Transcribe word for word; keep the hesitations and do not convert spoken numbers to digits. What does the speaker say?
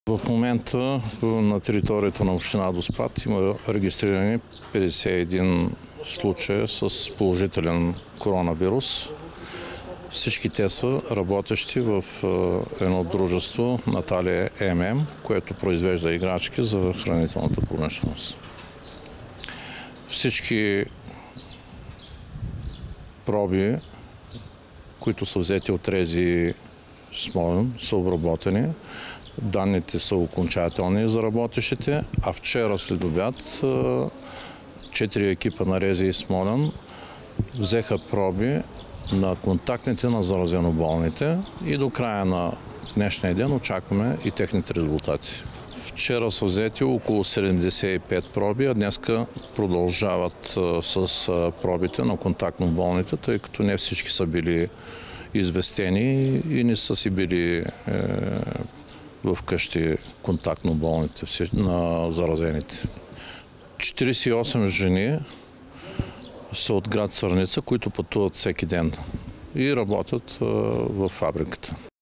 В момента на територията на община Доспат има регистрирани петдесет и един случая с положителен коронавирус. Всички те са работещи в едно дружество Наталия Ем Ем, което произвежда играчки за хранителната промишленост. Всички проби, които са взети от РЗИ Смолян, са обработени. Данните са окончателни за работещите, а вчера след обяд четири екипа на РЗИ Смолян взеха проби на контактните на заразено-болните и до края на днешния ден очакваме и техните резултати. Вчера са взети около седемдесет и пет проби, а днеска продължават с пробите на контактно-болните, тъй като не всички са били известени и не са си били е, в къщи контактно болните на заразените. четиридесет и осем жени са от град Сърница, които пътуват всеки ден и работят в фабриката.